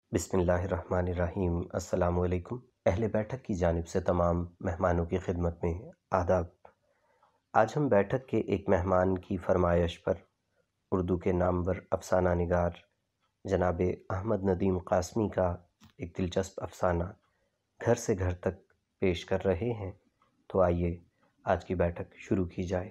بسم اللہ الرحمن الرحیم۔ السلام علیکم۔ اہل بیٹھک کی جانب سے تمام مہمانوں کی خدمت میں آداب۔ آج ہم بیٹھک کے ایک مہمان کی فرمائش پر اردو کے نامور افسانہ نگار جناب احمد ندیم قاسمی کا ایک دلچسپ افسانہ گھر سے گھر تک پیش کر رہے ہیں، تو آئیے آج کی بیٹھک شروع کی جائے۔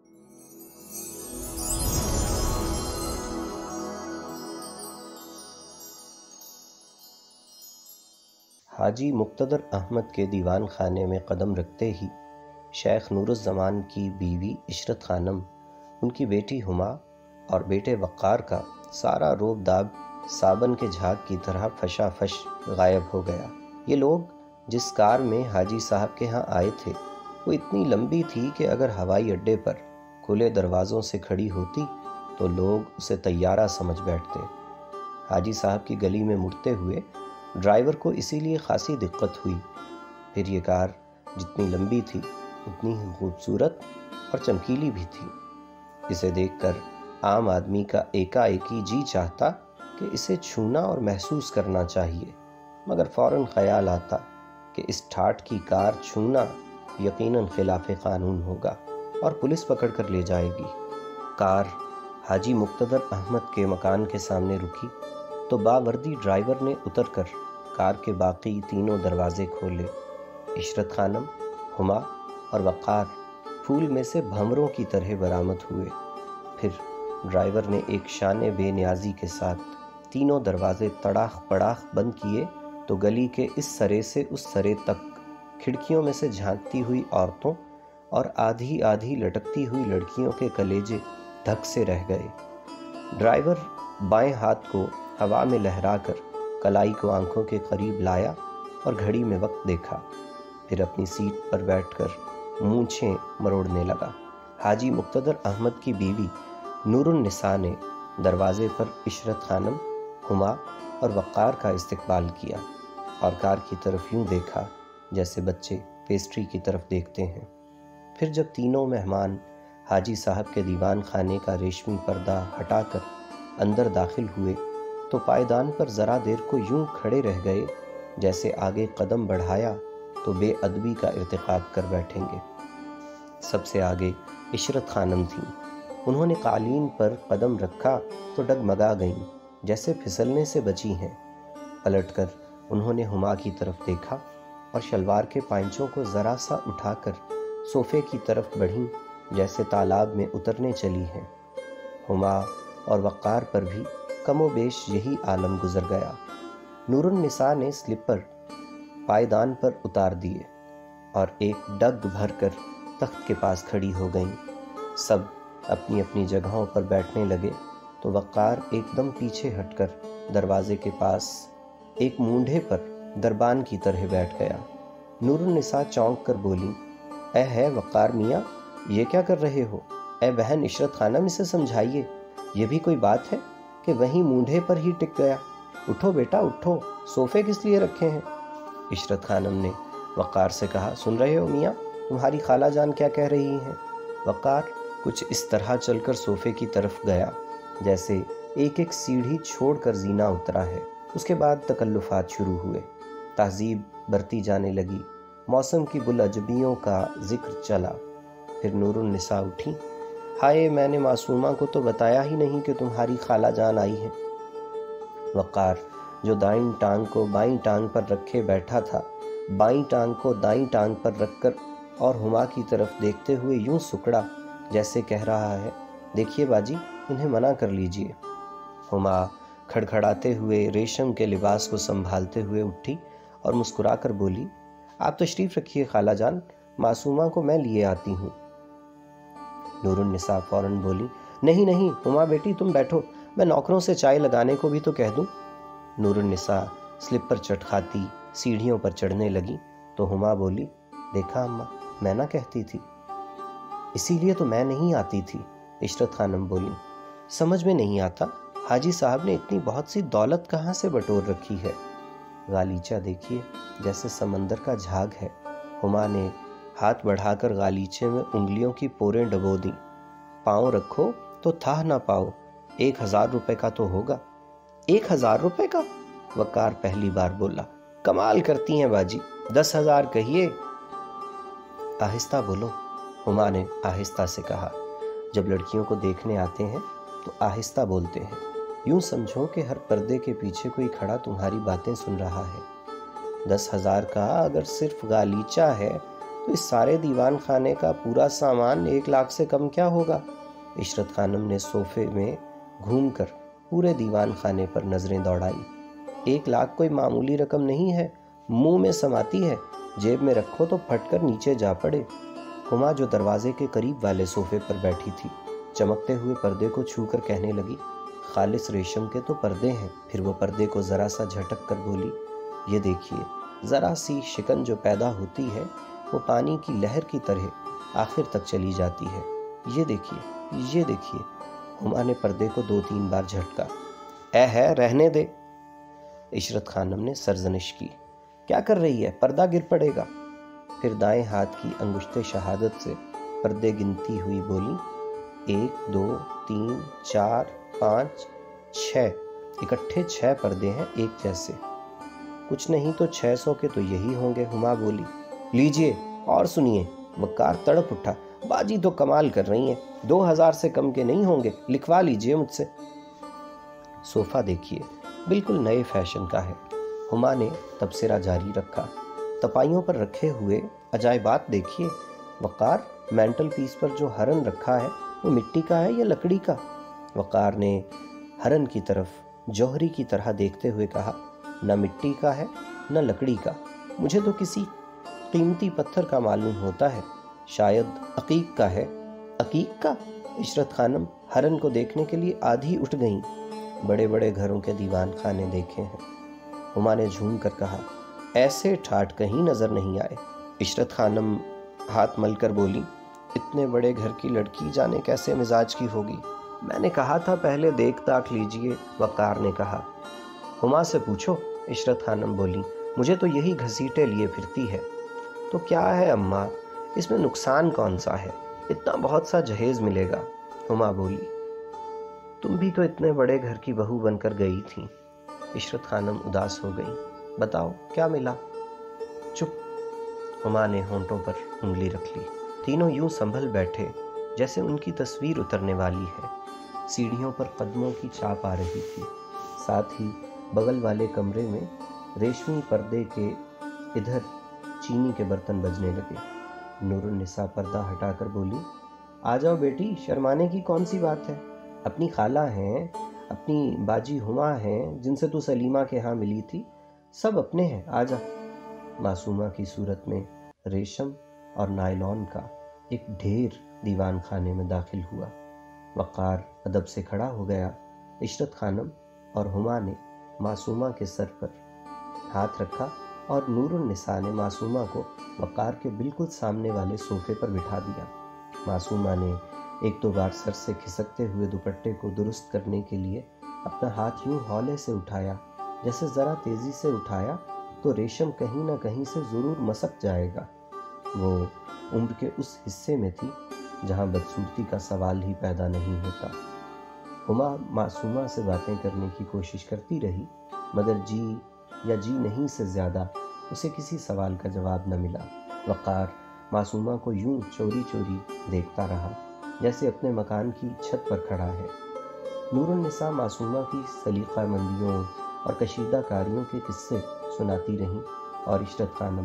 حاجی مقتدر احمد کے دیوان خانے میں قدم رکھتے ہی شیخ نور الزمان کی بیوی عشرت خانم، ان کی بیٹی ہما اور بیٹے وقار کا سارا روب داب صابن کے جھاگ کی طرح فشا فش غائب ہو گیا۔ یہ لوگ جس کار میں حاجی صاحب کے ہاں آئے تھے وہ اتنی لمبی تھی کہ اگر ہوائی اڈے پر کھلے دروازوں سے کھڑی ہوتی تو لوگ اسے طیارہ سمجھ بیٹھتے۔ حاجی صاحب کی گلی میں مڑتے ہوئے ڈرائیور کو اسی لیے خاصی دقت ہوئی۔ پھر یہ کار جتنی لمبی تھی اتنی ہی خوبصورت اور چمکیلی بھی تھی۔ اسے دیکھ کر عام آدمی کا ایکا ایکی جی چاہتا کہ اسے چھونا اور محسوس کرنا چاہیے، مگر فوراً خیال آتا کہ اس ٹھاٹھ کی کار چھونا یقیناً خلاف قانون ہوگا اور پولیس پکڑ کر لے جائے گی۔ کار حاجی مقتدر احمد کے مکان کے سامنے رکی تو باوردی ڈرائیور نے اتر کر کار کے باقی تینوں دروازے کھولے۔ عشرت خانم، ہما اور وقار پھول میں سے بھنوروں کی طرح برآمد ہوئے۔ پھر ڈرائیور نے ایک شان بے نیازی کے ساتھ تینوں دروازے تڑاخ پڑاخ بند کیے تو گلی کے اس سرے سے اس سرے تک کھڑکیوں میں سے جھانکتی ہوئی عورتوں اور آدھی آدھی لٹکتی ہوئی لڑکیوں کے کلیجے دھک سے رہ گئے۔ ڈرائیور بائیں ہاتھ کو ہوا میں لہرا کر کلائی کو آنکھوں کے قریب لایا اور گھڑی میں وقت دیکھا، پھر اپنی سیٹ پر بیٹھ کر مونچھیں مروڑنے لگا۔ حاجی مقتدر احمد کی بیوی نور النساء نے دروازے پر عشرت خانم، ہما اور وقار کا استقبال کیا اور کار کی طرف یوں دیکھا جیسے بچے پیسٹری کی طرف دیکھتے ہیں۔ پھر جب تینوں مہمان حاجی صاحب کے دیوان خانے کا ریشمی پردہ ہٹا کر اندر داخل ہوئے تو پائیدان پر ذرا دیر کو یوں کھڑے رہ گئے جیسے آگے قدم بڑھایا تو بے ادبی کا ارتکاب کر بیٹھیں گے۔ سب سے آگے عشرت خانم تھیں۔ انہوں نے قالین پر قدم رکھا تو ڈگمگا گئیں جیسے پھسلنے سے بچی ہیں۔ پلٹ کر انہوں نے ہما کی طرف دیکھا اور شلوار کے پائنچوں کو ذرا سا اٹھا کر صوفے کی طرف بڑھیں جیسے تالاب میں اترنے چلی ہیں۔ ہما اور وقار پر بھی کم و بیش یہی عالم گزر گیا۔ نور النساء نے سلپر پائیدان پر اتار دیے اور ایک ڈگ بھر کر تخت کے پاس کھڑی ہو گئیں۔ سب اپنی اپنی جگہوں پر بیٹھنے لگے تو وقار ایک دم پیچھے ہٹ کر دروازے کے پاس ایک مونڈھے پر دربان کی طرح بیٹھ گیا۔ نور النساء چونک کر بولی، اے ہے وقار میاں، یہ کیا کر رہے ہو؟ اے بہن عشرت خانم، اسے سمجھائیے، یہ بھی کوئی بات ہے کہ وہیں مونڈھے پر ہی ٹک گیا؟ اٹھو بیٹا اٹھو، صوفے کس لیے رکھے ہیں؟ عشرت خانم نے وقار سے کہا، سن رہے ہو میاں، تمہاری خالہ جان کیا کہہ رہی ہیں؟ وقار کچھ اس طرح چل کر صوفے کی طرف گیا جیسے ایک ایک سیڑھی چھوڑ کر زینہ اترا ہے۔ اس کے بعد تکلفات شروع ہوئے، تہذیب برتی جانے لگی، موسم کی بلعجبیوں کا ذکر چلا۔ پھر نور النساء اٹھیں، ہائے میں نے معصومہ کو تو بتایا ہی نہیں کہ تمہاری خالہ جان آئی ہے۔ وقار جو دائیں ٹانگ کو بائیں ٹانگ پر رکھے بیٹھا تھا، بائیں ٹانگ کو دائیں ٹانگ پر رکھ کر اور ہما کی طرف دیکھتے ہوئے یوں سکڑا جیسے کہہ رہا ہے، دیکھیے باجی، انہیں منع کر لیجئے۔ ہما کھڑکھڑاتے ہوئے ریشم کے لباس کو سنبھالتے ہوئے اٹھی اور مسکرا کر بولی، آپ تشریف رکھیے خالہ جان، معصومہ کو میں لیے آتی ہوں۔ نور النساء فوراً بولی، نہیں نہیں ہما بیٹی تم بیٹھو، میں نوکروں سے چائے لگانے کو بھی تو کہہ دوں۔ نور النساء سلپ پر چٹکھاتی سیڑھیوں پر چڑھنے لگی تو ہما بولی، دیکھا اماں، میں نہ کہتی تھی، اسی لیے تو میں نہیں آتی تھی۔ عشرت خانم بولی، سمجھ میں نہیں آتا حاجی صاحب نے اتنی بہت سی دولت کہاں سے بٹور رکھی ہے؟ غالیچہ دیکھیے جیسے سمندر کا جھاگ ہے۔ ہما نے ہاتھ بڑھا کر غالیچے میں انگلیوں کی پوریں ڈبو دیں۔ پاؤں رکھو تو تھا نہ پاؤ، 1000 روپے کا تو ہوگا۔ 1000 روپے کا؟ وقار پہلی بار بولا۔ کمال کرتی ہیں باجی، 10,000 کہیے۔ آہستہ بولو، ہما نے آہستہ سے کہا۔ جب لڑکیوں کو دیکھنے آتے ہیں تو آہستہ بولتے ہیں، یوں سمجھو کہ ہر پردے کے پیچھے کوئی کھڑا تمہاری باتیں سن رہا ہے۔ 10,000 کا اگر صرف غالیچہ ہے تو اس سارے دیوان خانے کا پورا سامان 1 لاکھ سے کم کیا ہوگا؟ عشرت خانم نے صوفے میں گھوم کر پورے دیوان خانے پر نظریں دوڑائیں۔ 1 لاکھ کوئی معمولی رقم نہیں ہے، منہ میں سماتی ہے، جیب میں رکھو تو پھٹ کر نیچے جا پڑے۔ ہما جو دروازے کے قریب والے صوفے پر بیٹھی تھی، چمکتے ہوئے پردے کو چھو کر کہنے لگی، خالص ریشم کے تو پردے ہیں۔ پھر وہ پردے کو ذرا سا جھٹک کر بولی، یہ دیکھیے، ذرا سی شکن جو پیدا ہوتی ہے وہ پانی کی لہر کی طرح آخر تک چلی جاتی ہے۔ یہ دیکھیے، یہ دیکھیے۔ ہما نے پردے کو 2-3 بار جھٹکا۔ اے ہے، رہنے دے۔ عشرت خانم نے سرزنش کی، کیا کر رہی ہے؟ پردہ گر پڑے گا۔ پھر دائیں ہاتھ کی انگشت شہادت سے پردے گنتی ہوئی بولی، 1 2 3 4 5 6، اکٹھے 6 پردے ہیں ایک جیسے۔ کچھ نہیں تو 600 کے تو یہی ہوں گے۔ ہما بولی، لیجئے اور سنیے۔ وقار تڑپ اٹھا، باجی تو کمال کر رہی ہیں، 2,000 سے کم کے نہیں ہوں گے، لکھوا لیجئے مجھ سے۔ صوفہ دیکھیے، بالکل نئے فیشن کا ہے۔ ہما نے تبصرہ جاری رکھا، تپائیوں پر رکھے ہوئے عجائبات دیکھیے۔ وقار، مینٹل پیس پر جو ہرن رکھا ہے وہ مٹی کا ہے یا لکڑی کا؟ وقار نے ہرن کی طرف جوہری کی طرح دیکھتے ہوئے کہا، نہ مٹی کا ہے نہ لکڑی کا، مجھے تو کسی قیمتی پتھر کا معلوم ہوتا ہے، شاید عقیق کا ہے۔ عقیق کا؟ عشرت خانم ہرن کو دیکھنے کے لیے آدھی اٹھ گئیں۔ بڑے بڑے گھروں کے دیوان خانے دیکھے ہیں۔ ہما نے جھوم کر کہا، ایسے ٹھاٹ کہیں نظر نہیں آئے۔ عشرت خانم ہاتھ مل کر بولی، اتنے بڑے گھر کی لڑکی جانے کیسے مزاج کی ہوگی۔ میں نے کہا تھا پہلے دیکھ تاک لیجئے، وقار نے کہا۔ ہما سے پوچھو، عشرت خانم بولی، مجھے تو یہی گھسیٹے لیے پھرتی ہے۔ تو کیا ہے اماں، اس میں نقصان کون سا ہے، اتنا بہت سا جہیز ملے گا۔ ہما بولی، تم بھی تو اتنے بڑے گھر کی بہو بن کر گئی تھی۔ عشرت خانم اداس ہو گئی، بتاؤ کیا ملا؟ چپ۔ ہما نے ہونٹوں پر انگلی رکھ لی۔ تینوں یوں سنبھل بیٹھے جیسے ان کی تصویر اترنے والی ہے۔ سیڑھیوں پر قدموں کی چاپ آ رہی تھی، ساتھ ہی بغل والے کمرے میں ریشمی پردے کے ادھر چینی کے برتن بجنے لگے۔ نور النساء پردہ ہٹا کر بولی، آ جاؤ بیٹی، شرمانے کی کون سی بات ہے؟ اپنی خالہ ہیں، اپنی باجی ہما ہیں جن سے تو سلیمہ کے ہاں ملی تھی، سب اپنے ہیں، آ جا۔ معصومہ کی صورت میں ریشم اور نائلون کا ایک ڈھیر دیوان خانے میں داخل ہوا۔ وقار ادب سے کھڑا ہو گیا۔ عشرت خانم اور ہما نے معصومہ کے سر پر ہاتھ رکھا اور نور النساء نے معصومہ کو وقار کے بالکل سامنے والے صوفے پر بٹھا دیا۔ معصومہ نے 1-2 بار سر سے کھسکتے ہوئے دوپٹے کو درست کرنے کے لیے اپنا ہاتھ یوں ہولے سے اٹھایا، جیسے ذرا تیزی سے اٹھایا تو ریشم کہیں نہ کہیں سے ضرور مسک جائے گا۔ وہ عمر کے اس حصے میں تھی جہاں بدصورتی کا سوال ہی پیدا نہیں ہوتا۔ ہما معصومہ سے باتیں کرنے کی کوشش کرتی رہی، مگر جی یا جی نہیں سے زیادہ اسے کسی سوال کا جواب نہ ملا۔ وقار معصومہ کو یوں چوری چوری دیکھتا رہا جیسے اپنے مکان کی چھت پر کھڑا ہے۔ نور النساء معصومہ کی سلیقہ مندیوں اور کشیدہ کاریوں کے قصے سناتی رہیں اور عشرت خانم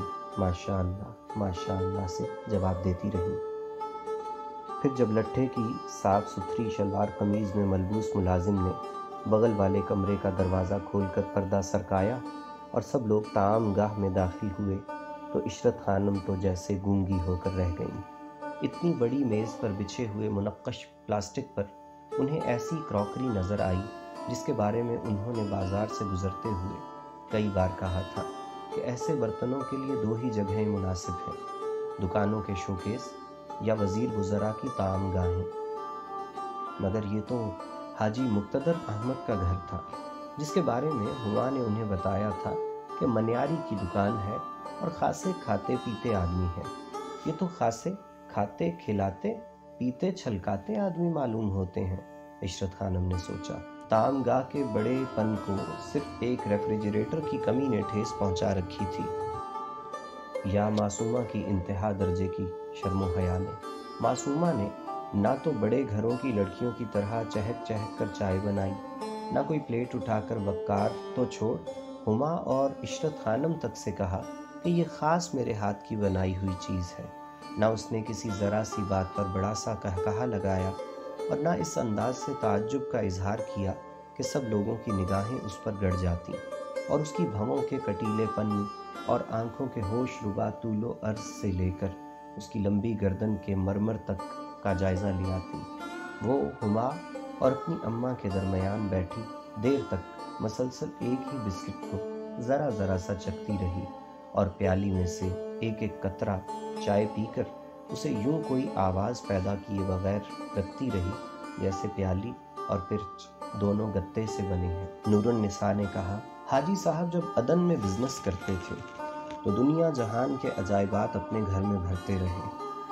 ماشاء اللہ سے جواب دیتی رہی۔ پھر جب لٹھے کی صاف ستھری شلوار قمیض میں ملبوس ملازم نے بغل والے کمرے کا دروازہ کھول کر پردہ سرکایا اور سب لوگ طعام گاہ میں داخل ہوئے تو عشرت خانم تو جیسے گونگی ہو کر رہ گئیں۔ اتنی بڑی میز پر بچھے ہوئے منقش پلاسٹک پر انہیں ایسی کراکری نظر آئی جس کے بارے میں انہوں نے بازار سے گزرتے ہوئے کئی بار کہا تھا کہ ایسے برتنوں کے لیے 2 ہی جگہیں مناسب ہیں، دکانوں کے شوکیس یا وزیر وزراء کی طعام گاہیں۔ مگر یہ تو حاجی مقتدر احمد کا گھر تھا جس کے بارے میں ہما نے انہیں بتایا تھا کہ منیاری کی دکان ہے اور خاصے کھاتے پیتے آدمی ہے۔ یہ تو خاصے کھاتے کھلاتے پیتے چھلکاتے آدمی معلوم ہوتے ہیں، عشرت خانم نے سوچا۔ تام گاہ کے بڑے پن کو صرف ایک ریفریجریٹر کی کمی نے ٹھیس پہنچا رکھی تھی، یا معصومہ کی انتہا درجے کی شرم و حیا نے۔ معصومہ نے نہ تو بڑے گھروں کی لڑکیوں کی طرح چہک چہک کر چائے بنائی، نہ کوئی پلیٹ اٹھا کر وقار تو چھوڑ، ہما اور عشرت خانم تک سے کہا کہ یہ خاص میرے ہاتھ کی بنائی ہوئی چیز ہے۔ نہ اس نے کسی ذرا سی بات پر بڑا سا قہقہا لگایا، اور نہ اس انداز سے تعجب کا اظہار کیا کہ سب لوگوں کی نگاہیں اس پر گڑ جاتی اور اس کی بھووں کے کٹیلے پن اور آنکھوں کے ہوش ربا طول و عرض سے لے کر اس کی لمبی گردن کے مرمر تک کا جائزہ لے آتی۔ وہ ہما اور اپنی اماں کے درمیان بیٹھی دیر تک مسلسل ایک ہی بسکٹ کو ذرا ذرا سا چکھتی رہی اور پیالی میں سے ایک ایک قطرہ چائے پی کر اسے یوں کوئی آواز پیدا کیے بغیر رکھتی رہی جیسے پیالی اور پرچ دونوں گتے سے بنے ہیں۔ نور النساء نے کہا، حاجی صاحب جب عدن میں بزنس کرتے تھے تو دنیا جہان کے عجائبات اپنے گھر میں بھرتے رہے۔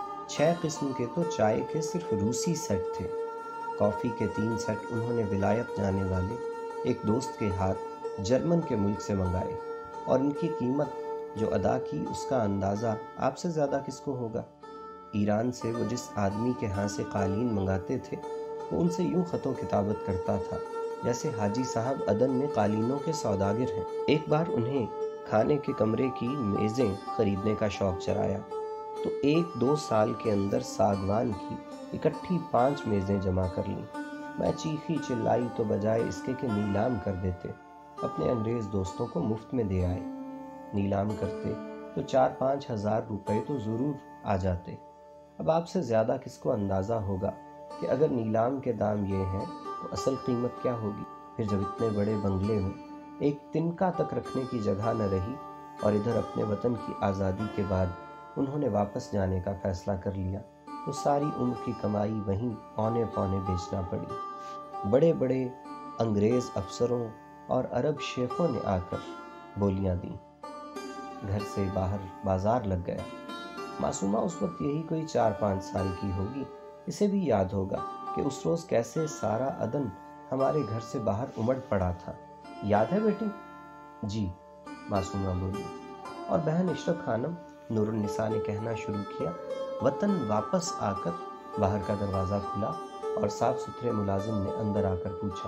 6 قسم کے تو چائے کے صرف روسی سیٹ تھے۔ کافی کے 3 سیٹ انہوں نے ولایت جانے والے ایک دوست کے ہاتھ جرمن کے ملک سے منگائے، اور ان کی قیمت جو ادا کی اس کا اندازہ آپ سے زیادہ کس کو ہوگا۔ ایران سے وہ جس آدمی کے ہاں سے قالین منگاتے تھے وہ ان سے یوں خط و کتابت کرتا تھا جیسے حاجی صاحب عدن میں قالینوں کے سوداگر ہیں۔ ایک بار انہیں کھانے کے کمرے کی میزیں خریدنے کا شوق چرایا تو 1-2 سال کے اندر ساگوان کی اکٹھی 5 میزیں جمع کر لیں۔ میں چیخی چلائی تو بجائے اس کے کہ نیلام کر دیتے، اپنے انگریز دوستوں کو مفت میں دے آئے۔ نیلام کرتے تو 4-5 ہزار روپے تو ضرور آ جاتے۔ اب آپ سے زیادہ کس کو اندازہ ہوگا کہ اگر نیلام کے دام یہ ہیں تو اصل قیمت کیا ہوگی۔ پھر جب اتنے بڑے بنگلے ہوں، ایک تنکا تک رکھنے کی جگہ نہ رہی، اور ادھر اپنے وطن کی آزادی کے بعد انہوں نے واپس جانے کا فیصلہ کر لیا تو ساری عمر کی کمائی وہیں پونے پونے بیچنا پڑی۔ بڑے بڑے انگریز افسروں اور عرب شیخوں نے آ کر بولیاں دیں، گھر سے باہر بازار لگ گیا۔ معصومہ اس وقت یہی کوئی 4-5 سال کی ہوگی۔ اسے بھی یاد ہوگا کہ اس روز کیسے سارا عدن ہمارے گھر سے باہر امڑ پڑا تھا۔ یاد ہے بیٹی؟ جی، معصومہ بولی۔ اور بہن عشرت خانم، نور النساء نے کہنا شروع کیا۔ وطن واپس آ کر باہر کا دروازہ کھلا اور صاف ستھرے ملازم نے اندر آ کر پوچھا،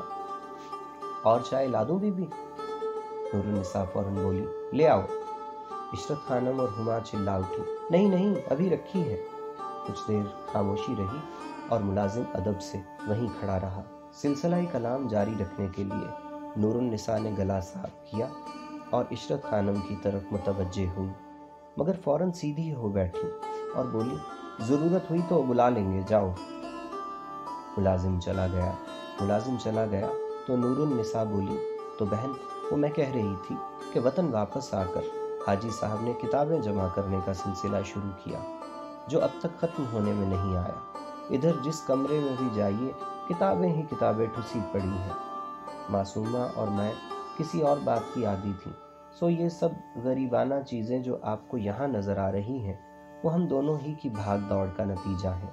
اور چائے لا دوں بی بی؟ نور النساء فوراً بولی، لے آؤ۔ عشرت خانم اور ہما چلا اٹھی، نہیں نہیں، ابھی رکھی ہے۔ کچھ دیر خاموشی رہی اور ملازم ادب سے وہیں کھڑا رہا۔ سلسلہ کلام جاری رکھنے کے لیے نور النساء نے گلا صاف کیا اور عشرت خانم کی طرف متوجہ ہوئی، مگر فوراً سیدھی ہو بیٹھی اور بولی، ضرورت ہوئی تو بلا لیں گے، جاؤ۔ ملازم چلا گیا تو نور النساء بولی، تو بہن وہ میں کہہ رہی تھی کہ وطن واپس آ کر حاجی صاحب نے کتابیں جمع کرنے کا سلسلہ شروع کیا جو اب تک ختم ہونے میں نہیں آیا۔ ادھر جس کمرے میں بھی جائیے کتابیں ہی کتابیں ٹھسی پڑی ہیں۔ معصومہ اور میں کسی اور بات کی عادی تھیں، سو یہ سب غریبانہ چیزیں جو آپ کو یہاں نظر آ رہی ہیں وہ ہم دونوں ہی کی بھاگ دوڑ کا نتیجہ ہیں۔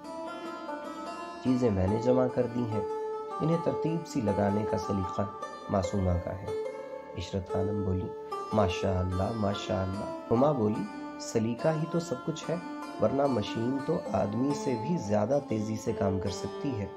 چیزیں میں نے جمع کر دی ہیں، انہیں ترتیب سی لگانے کا سلیقہ معصومہ کا ہے۔ عشرت خانم بولی، ماشاء اللہ ماشاء اللہ۔ ہما بولی، سلیقہ ہی تو سب کچھ ہے، ورنہ مشین تو آدمی سے بھی زیادہ تیزی سے کام کر سکتی ہے۔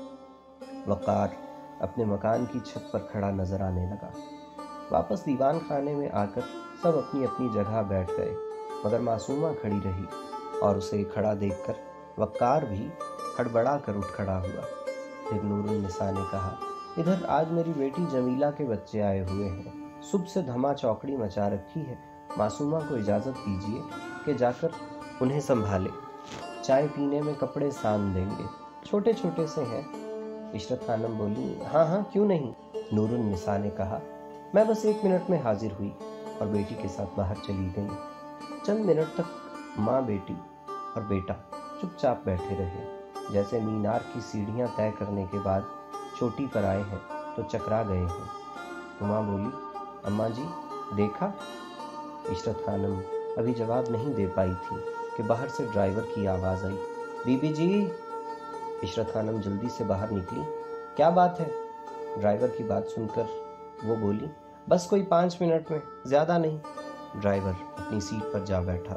وقار اپنے مکان کی چھت پر کھڑا نظر آنے لگا۔ واپس دیوان خانے میں آ کر سب اپنی اپنی جگہ بیٹھ گئے، مگر معصومہ کھڑی رہی اور اسے کھڑا دیکھ کر وقار بھی ہڑبڑا کر اٹھ کھڑا ہوا۔ پھر نور النساء نے کہا، ادھر آج میری بیٹی جمیلہ کے بچے آئے ہوئے ہیں، صبح سے دھما چوکڑی مچا رکھی ہے، معصومہ کو اجازت دیجیے کہ جا کر انہیں سنبھالے، چائے پینے میں کپڑے سان دیں گے، چھوٹے چھوٹے سے ہیں۔ عشرت خانم بولی، ہاں ہاں کیوں نہیں۔ نور النساء نے کہا، میں بس 1 منٹ میں حاضر ہوئی اور بیٹی کے ساتھ باہر چلی گئی۔ چند منٹ تک ماں بیٹی اور بیٹا چپ چاپ بیٹھے رہے، جیسے مینار کی سیڑھیاں طے کرنے کے بعد چوٹی پر آئے ہیں تو چکرا گئے ہیں۔ ہما بولی، اماں جی دیکھا؟ عشرت خانم ابھی جواب نہیں دے پائی تھی کہ باہر سے ڈرائیور کی آواز آئی، بی بی جی۔ عشرت خانم جلدی سے باہر نکلی، کیا بات ہے؟ ڈرائیور کی بات سن کر وہ بولی بس کوئی 5 منٹ میں، زیادہ نہیں۔ ڈرائیور اپنی سیٹ پر جا بیٹھا۔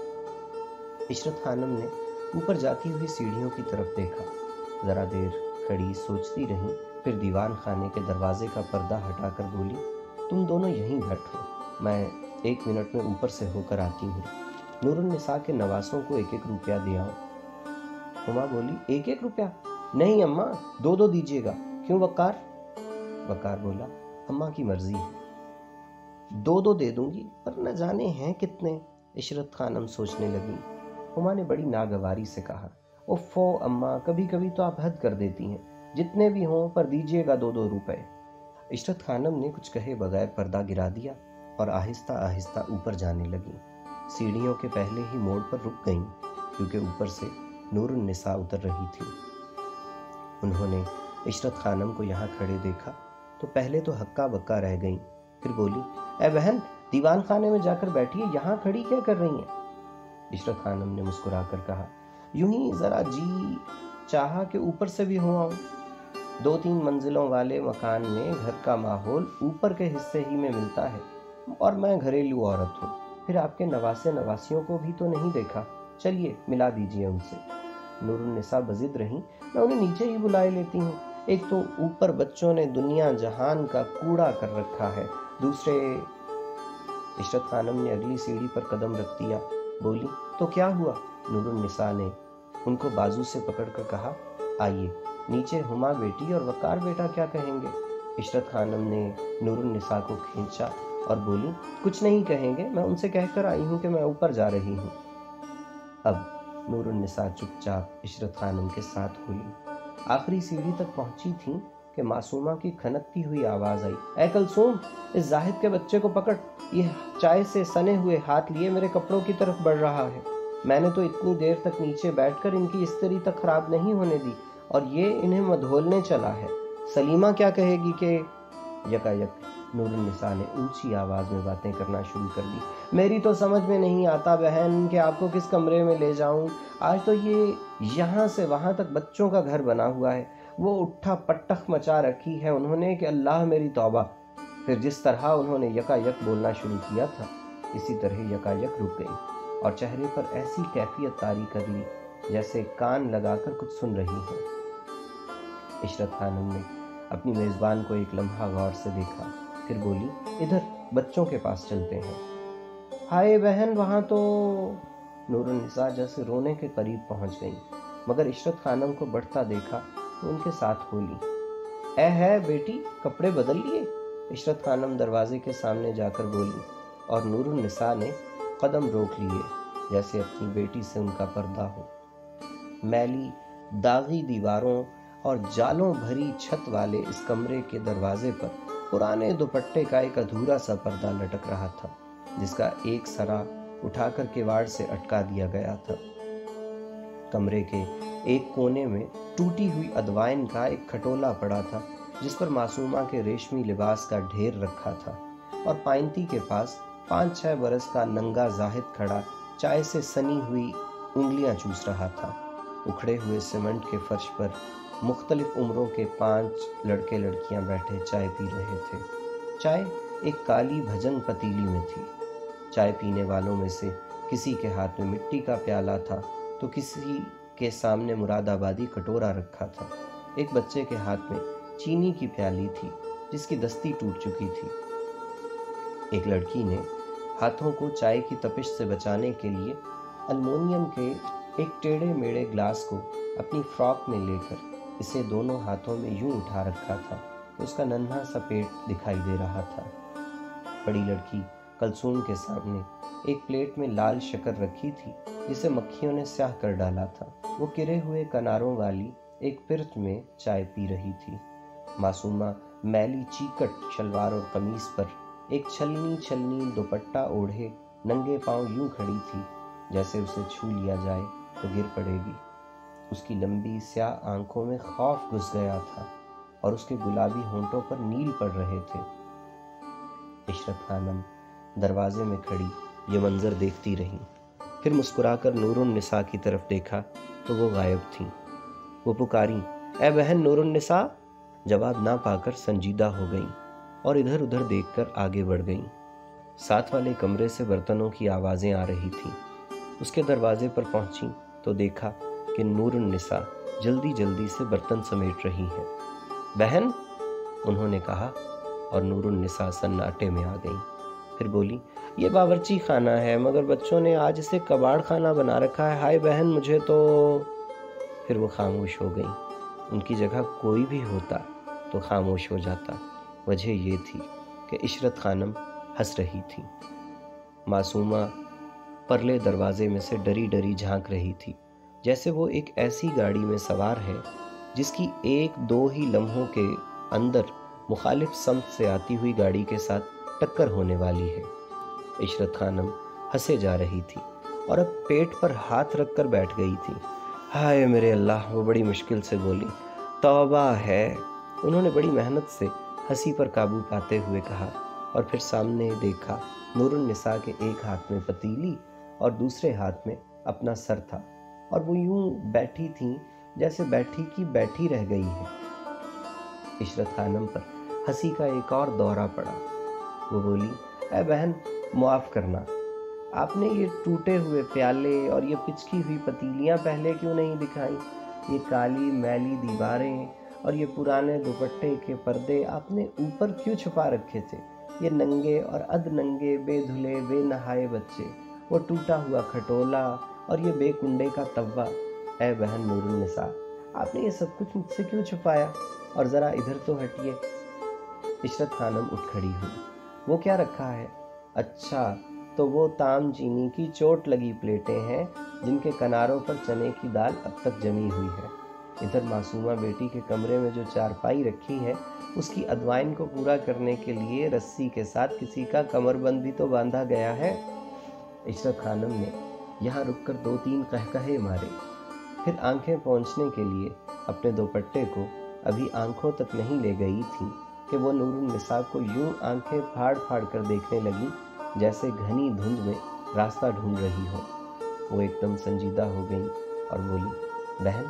عشرت خانم نے اوپر جاتی ہوئی سیڑھیوں کی طرف دیکھا، ذرا دیر کھڑی سوچتی رہی، پھر دیوان خانے کے دروازے کا پردہ ہٹا کر بولی تم دونوں یہیں بیٹھو، میں 1 منٹ میں اوپر سے ہو کر آتی ہوں، نور النساء کے نواسوں کو 1-1 روپیہ دے آؤ۔ ہما بولی 1-1 روپیہ؟ نہیں اماں، 2 دیجیے گا۔ کیوں وقار؟ وقار بولا اماں کی مرضی ہے، 2 دے دوں گی، پر نہ جانے ہیں کتنے۔ عشرت خانم سوچنے لگی۔ ہما نے بڑی ناگواری سے کہا اوفو اماں، کبھی کبھی تو آپ حد کر دیتی ہیں، جتنے بھی ہوں پر دیجیے گا 2 روپے۔ عشرت خانم نے کچھ کہے بغیر پردہ گرا دیا اور آہستہ آہستہ اوپر جانے لگیں۔ سیڑھیوں کے پہلے ہی موڑ پر رک گئیں، کیونکہ اوپر سے نور النساء اتر رہی تھی۔ انہوں نے عشرت خانم کو یہاں کھڑے دیکھا تو پہلے تو ہکا بکا رہ گئیں، پھر بولی اے بہن، دیوان خانے میں جا کر بیٹھیے، یہاں کھڑی کیا کر رہی ہیں؟ عشرت خانم نے مسکرا کر کہا یوں ہی ذرا جی چاہا کہ اوپر سے بھی ہو آؤں۔ 2-3 منزلوں والے مکان میں گھر کا ماحول اوپر کے حصے ہی میں ملتا ہے، اور میں گھریلو عورت ہوں، پھر آپ کے نواسے نواسیوں کو بھی تو نہیں دیکھا، چلیے ملا دیجیے ان سے۔ نور النساء بضد رہیں، میں انہیں نیچے ہی بلائے لیتی ہوں، ایک تو اوپر بچوں نے دنیا جہان کا کوڑا کر رکھا ہے، دوسرے… عشرت خانم نے اگلی سیڑھی پر قدم رکھ دیا، بولی تو کیا ہوا؟ نور النساء نے ان کو بازو سے پکڑ کر کہا آئیے نیچے، ہما بیٹی اور وقار بیٹا کیا کہیں گے؟ عشرت خانم نے نور النساء کو کھینچا اور بولی کچھ نہیں کہیں گے، میں ان سے کہہ کر آئی ہوں کہ میں اوپر جا رہی ہوں۔ اب نور النساء چپ چاپ عشرت خانم کے ساتھ بولی۔ آخری سیڑھی تک پہنچی تھیں کہ معصومہ کی کھنکتی ہوئی آواز آئی اے کلثوم، اس زاہد کے بچے کو پکڑ، یہ چائے سے سنے ہوئے ہاتھ لیے میرے کپڑوں کی طرف بڑھ رہا ہے، میں نے تو اتنی دیر تک نیچے بیٹھ کر ان کی استری تک خراب نہیں ہونے دی، اور یہ انہیں مدھولنے چلا ہے، سلیمہ کیا کہے گی کہ… یکایک نور النساء نے اونچی آواز میں باتیں کرنا شروع کر دی، میری تو سمجھ میں نہیں آتا بہن کہ آپ کو کس کمرے میں لے جاؤں، آج تو یہ یہاں سے وہاں تک بچوں کا گھر بنا ہوا ہے، وہ اٹھا پٹخ مچا رکھی ہے انہوں نے کہ اللہ میری توبہ۔ پھر جس طرح انہوں نے یکایک بولنا شروع کیا تھا، اسی طرح یکایک رک گئی اور چہرے پر ایسی کیفیت طاری کر لی جیسے کان لگا کر کچھ سن رہی ہیں۔ عشرت خانم نے اپنی میزبان کو ایک لمحہ غور سے دیکھا، پھر بولی ادھر بچوں کے پاس چلتے ہیں۔ ہائے بہن، وہاں تو… نور النساء جیسے رونے کے قریب پہنچ گئیں، مگر عشرت خانم کو بڑھتا دیکھا تو ان کے ساتھ بولی اے ہے بیٹی، کپڑے بدل لیے؟ عشرت خانم دروازے کے سامنے جا کر بولی، اور نور النساء نے قدم روک لیے جیسے اپنی بیٹی سے ان کا پردہ ہو۔ میلی داغی دیواروں اور جالوں بھری چھت والے اس کمرے کے دروازے پر پرانے دوپٹے کا ایک ادھورا سا پردہ لٹک رہا تھا، جس کا ایک سرا اٹھا کر کیواڑ سے اٹکا دیا گیا تھا۔ کمرے کے ایک کونے میں ٹوٹی ہوئی ادوائن کا ایک کھٹولا پڑا تھا، جس پر معصومہ کے ریشمی لباس کا ڈھیر رکھا تھا، اور پائنتی کے پاس 5-6 برس کا ننگا زاہد کھڑا چائے سے سنی ہوئی انگلیاں چوس رہا تھا۔ اکھڑے ہوئے سیمنٹ کے فرش پر مختلف عمروں کے 5 لڑکے لڑکیاں بیٹھے چائے پی رہے تھے۔ چائے ایک کالی بھجن پتیلی میں تھی۔ چائے پینے والوں میں سے کسی کے ہاتھ میں مٹی کا پیالہ تھا تو کسی کے سامنے مراد آبادی کٹورا رکھا تھا۔ ایک بچے کے ہاتھ میں چینی کی پیالی تھی جس کی دستی ٹوٹ چکی تھی۔ ایک لڑکی نے ہاتھوں کو چائے کی تپش سے بچانے کے لیے المونیم کے ایک ٹیڑھے میڑے گلاس کو اپنی فراک میں لے کر اسے دونوں ہاتھوں میں یوں اٹھا رکھا تھا کہ اس کا ننھا سا پیٹ دکھائی دے رہا تھا۔ بڑی لڑکی کلثوم کے سامنے ایک پلیٹ میں لال شکر رکھی تھی جسے مکھیوں نے سیاہ کر ڈالا تھا۔ وہ گرے ہوئے کناروں والی ایک پرت میں چائے پی رہی تھی۔ معصومہ میلی چیکٹ شلوار اور قمیص پر ایک چھلنی دوپٹہ اوڑھے ننگے پاؤں یوں کھڑی تھی جیسے اسے چھو لیا جائے تو گر پڑے گی۔ اس کی لمبی سیاہ آنکھوں میں خوف گھس گیا تھا اور اس کے گلابی ہونٹوں پر نیل پڑ رہے تھے۔ عشرت خانم دروازے میں کھڑی یہ منظر دیکھتی رہی، پھر مسکرا کر نور النساء کی طرف دیکھا تو وہ غائب تھیں۔ وہ پکاری اے بہن نور النساء، जवाब ना पाकर संजीदा हो गईं और इधर उधर देखकर आगे बढ़ गईं। साथ वाले कमरे से बर्तनों की आवाज़ें आ रही थीं। उसके दरवाजे पर पहुंची तो देखा कि नूरुन्निसा जल्दी जल्दी से बर्तन समेट रही हैं। बहन, उन्होंने कहा और नूरुन्निसा सन्नाटे में आ गईं। फिर बोली, ये बावर्ची खाना है मगर बच्चों ने आज इसे कबाड़ खाना बना रखा है। हाय बहन, मुझे तो। फिर वो खामोश हो गईं। उनकी जगह कोई भी होता तो खामोश हो जाता। वजह ये थी कि इशरत खानम हंस रही थी। मासूमा परले दरवाजे में से डरी डरी झांक रही थी, जैसे वो एक ऐसी गाड़ी में सवार है जिसकी एक दो ही लम्हों के अंदर मुखालिफ समत से आती हुई गाड़ी के साथ टक्कर होने वाली है। इशरत खानम हंसे जा रही थी और अब पेट पर हाथ रखकर बैठ गई थी। हाय मेरे अल्लाह, वो बड़ी मुश्किल से बोली। तौबा है, उन्होंने बड़ी मेहनत से हंसी पर काबू पाते हुए कहा और फिर सामने देखा। नूरुन्निसा के एक हाथ में पतीली और दूसरे हाथ में अपना सर था और वो यूं बैठी थीं जैसे बैठी की बैठी रह गई है। इशरत खानम पर हंसी का एक और दौरा पड़ा। वो बोली, ऐ बहन, मुआफ़ करना, आपने ये टूटे हुए प्याले और ये पिचकी हुई पतीलियाँ पहले क्यों नहीं दिखाई? ये काली मैली दीवारें और ये पुराने दुपट्टे के पर्दे आपने ऊपर क्यों छुपा रखे थे? ये नंगे और अधनंगे बेधुले बेनहाए बच्चे, वो टूटा हुआ खटोला और ये बेकुंडे का तवा। ऐ बहन नूरुन्निसा, आपने ये सब कुछ मुझसे क्यों छुपाया? और ज़रा इधर तो हटिए। इशरत खानम उठ खड़ी हुई। वो क्या रखा है? अच्छा, तो वो ताम चीनी की चोट लगी प्लेटें हैं जिनके किनारों पर चने की दाल अब तक जमी हुई है। इधर मासूमा बेटी के कमरे में जो चारपाई रखी है उसकी अदवाइन को पूरा करने के लिए रस्सी के साथ किसी का कमरबंद भी तो बांधा गया है। इशरत खानम ने यहाँ रुककर दो तीन कहकहे मारे, फिर आंखें पोंछने के लिए अपने दुपट्टे को अभी आंखों तक नहीं ले गई थी कि वो नूरुन्निसा को यूं आंखें फाड़ फाड़ कर देखने लगी जैसे घनी धुंध में रास्ता ढूंढ रही हो। वो एकदम संजीदा हो गई और बोली, बहन।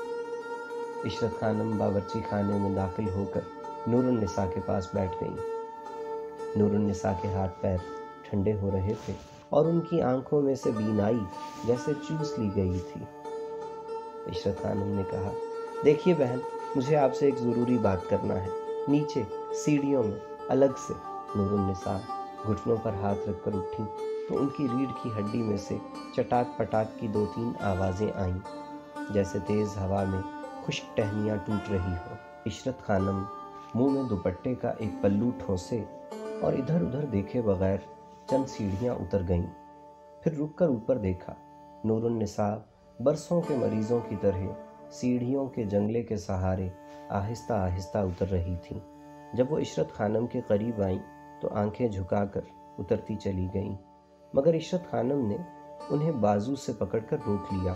इशरत खानम बावर्ची खाने में दाखिल होकर नूरुन्निसा के पास बैठ गई। नूरुन्निसा के हाथ पैर ठंडे हो रहे थे और उनकी आंखों में से बीनाई जैसे चूस ली गई थी। इशरत खानम ने कहा, देखिए बहन, मुझे आपसे एक ज़रूरी बात करना है, नीचे सीढ़ियों में अलग से। नूरुन्निसा घुटनों पर हाथ रखकर उठी तो उनकी रीढ़ की हड्डी में से चटाक पटाक की दो तीन आवाज़ें आईं, जैसे तेज़ हवा में खुश्क टहनियाँ टूट रही हो। इशरत खानम मुंह में दुपट्टे का एक पल्लू ठोसे और इधर उधर देखे बगैर चंद सीढ़ियाँ उतर गईं। फिर रुककर ऊपर देखा। नूरुन्निसा बरसों के मरीजों की तरह सीढ़ियों के जंगले के सहारे आहिस्ता आहिस्ता उतर रही थीं। जब वो इशरत खानम के करीब आईं तो आंखें झुकाकर उतरती चली गईं, मगर इशरत खानम ने उन्हें बाजू से पकड़कर रोक लिया।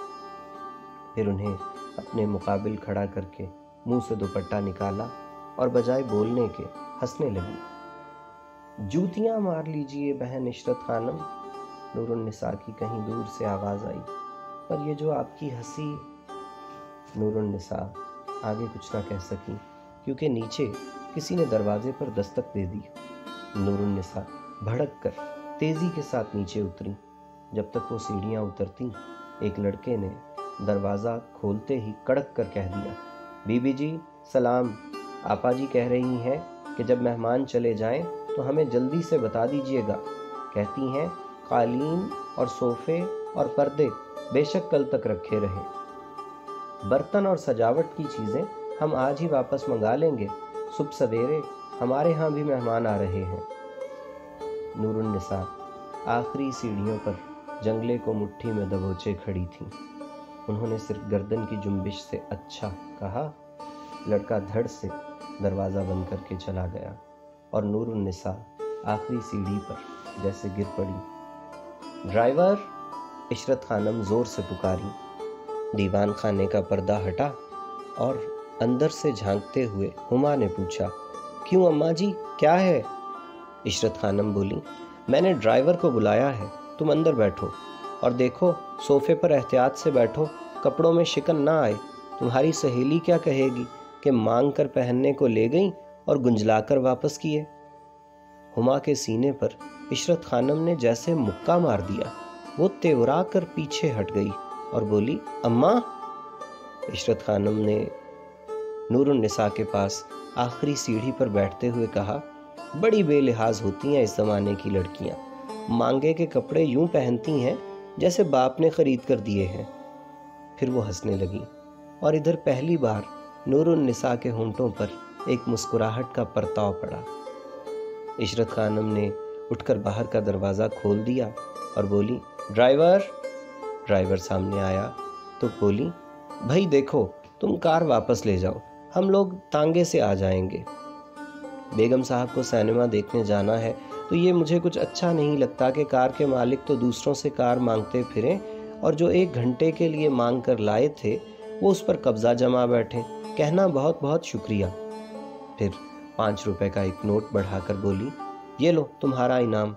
फिर उन्हें अपने मुकाबिल खड़ा करके मुंह से दुपट्टा निकाला और बजाय बोलने के हंसने लगी। जूतियां मार लीजिए बहन इशरत खानम, नूरुन्निसा की कहीं दूर से आवाज़ आई। पर ये जो आपकी हंसी। नूरुन्निसा आगे कुछ ना कह सकी क्योंकि नीचे किसी ने दरवाजे पर दस्तक दे दी। नूरुन्निसा भड़क कर तेज़ी के साथ नीचे उतरी। जब तक वो सीढ़ियाँ उतरती, एक लड़के ने दरवाज़ा खोलते ही कड़क कर कह दिया, बीबी जी सलाम, आपा जी कह रही हैं कि जब मेहमान चले जाएं तो हमें जल्दी से बता दीजिएगा। कहती हैं कालीन और सोफ़े और पर्दे बेशक कल तक रखे रहें। बर्तन और सजावट की चीज़ें हम आज ही वापस मंगा लेंगे। सुबह सवेरे हमारे यहाँ भी मेहमान आ रहे हैं। नूरुन्निसा आखिरी सीढ़ियों पर जंगले को मुट्ठी में दबोचे खड़ी थीं। उन्होंने सिर्फ गर्दन की जुम्बिश से अच्छा कहा। लड़का धड़ से दरवाज़ा बंद करके चला गया और नूरुन्निसा आखिरी सीढ़ी पर जैसे गिर पड़ी। ड्राइवर, इशरत खानम ज़ोर से पुकारी। दीवान खाने का पर्दा हटा और अंदर से झांकते हुए हुमा ने पूछा, क्यों अम्मा जी, क्या है? इशरत खानम बोली, मैंने ड्राइवर को बुलाया है, तुम अंदर बैठो और देखो सोफ़े पर एहतियात से बैठो, कपड़ों में शिकन ना आए। तुम्हारी सहेली क्या कहेगी? کہ مانگ کر پہننے کو لے گئیں اور گنجلا کر واپس کیے۔ ہما کے سینے پر عشرت خانم نے جیسے مکہ مار دیا۔ وہ تیورا کر پیچھے ہٹ گئی اور بولی، اماں۔ عشرت خانم نے نور النساء کے پاس آخری سیڑھی پر بیٹھتے ہوئے کہا، بڑی بے لحاظ ہوتی ہیں اس زمانے کی لڑکیاں، مانگے کے کپڑے یوں پہنتی ہیں جیسے باپ نے خرید کر دیے ہیں۔ پھر وہ ہنسنے لگی اور ادھر پہلی بار نور النساء کے ہونٹوں پر ایک مسکراہٹ کا پرتاؤ پڑا۔ عشرت خانم نے اٹھ کر باہر کا دروازہ کھول دیا اور بولی، ڈرائیور۔ ڈرائیور سامنے آیا تو بولی، بھائی دیکھو تم کار واپس لے جاؤ، ہم لوگ تانگے سے آ جائیں گے۔ بیگم صاحب کو سینما دیکھنے جانا ہے تو یہ مجھے کچھ اچھا نہیں لگتا کہ کار کے مالک تو دوسروں سے کار مانگتے پھریں اور جو 1 گھنٹے کے لیے مانگ کر لائے تھے وہ اس پر قبضہ جما بیٹھیں۔ کہنا بہت بہت شکریہ۔ پھر 5 روپے کا ایک نوٹ بڑھا کر بولی، یہ لو تمہارا انعام۔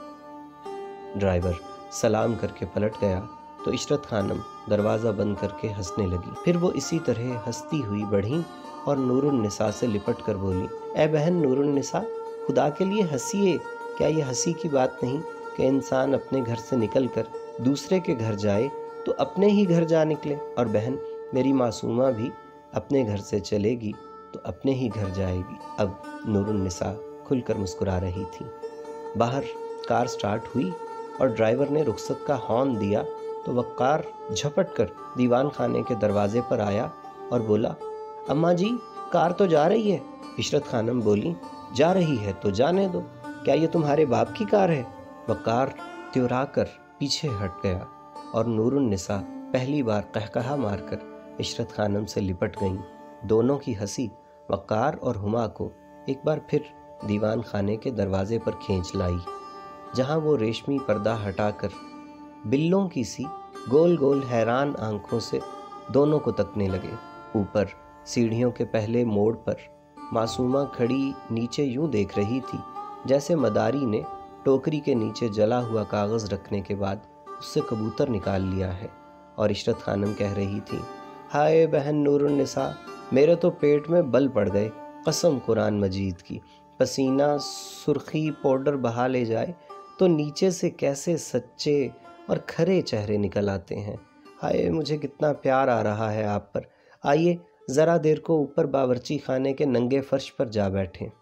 ڈرائیور سلام کر کے پلٹ گیا تو عشرت خانم دروازہ بند کر کے ہنسنے لگی۔ پھر وہ اسی طرح ہنستی ہوئی بڑھیں اور نور النساء سے لپٹ کر بولی، اے بہن نور النساء، خدا کے لیے ہنسیے۔ کیا یہ ہنسی کی بات نہیں کہ انسان اپنے گھر سے نکل کر دوسرے کے گھر جائے تو اپنے ہی گھر جا نکلے؟ اور بہن میری معصومہ بھی اپنے گھر سے چلے گی تو اپنے ہی گھر جائے گی۔ اب نور النساء کھل کر مسکرا رہی تھی۔ باہر کار سٹارٹ ہوئی اور ڈرائیور نے رخصت کا ہارن دیا تو وقار جھپٹ کر دیوان خانے کے دروازے پر آیا اور بولا، اماں جی کار تو جا رہی ہے۔ عشرت خانم بولی، جا رہی ہے تو جانے دو، کیا یہ تمہارے باپ کی کار ہے؟ وقار تیورا کر پیچھے ہٹ گیا اور نور النساء پہلی بار قہقہا مار کر عشرت خانم سے لپٹ گئیں۔ دونوں کی ہنسی وقار اور ہما کو ایک بار پھر دیوان خانے کے دروازے پر کھینچ لائی، جہاں وہ ریشمی پردہ ہٹا کر بلوں کی سی گول گول حیران آنکھوں سے دونوں کو تکنے لگے۔ اوپر سیڑھیوں کے پہلے موڑ پر معصومہ کھڑی نیچے یوں دیکھ رہی تھی جیسے مداری نے ٹوکری کے نیچے جلا ہوا کاغذ رکھنے کے بعد اس سے کبوتر نکال لیا ہے، اور عشرت خانم کہہ رہی تھی، ہائے بہن نور النساء، میرے تو پیٹ میں بل پڑ گئے، قسم قرآن مجید کی، پسینہ سرخی پاؤڈر بہا لے جائے تو نیچے سے کیسے سچے اور کھرے چہرے نکل آتے ہیں۔ ہائے مجھے کتنا پیار آ رہا ہے آپ پر، آئیے ذرا دیر کو اوپر باورچی خانے کے ننگے فرش پر جا بیٹھیں۔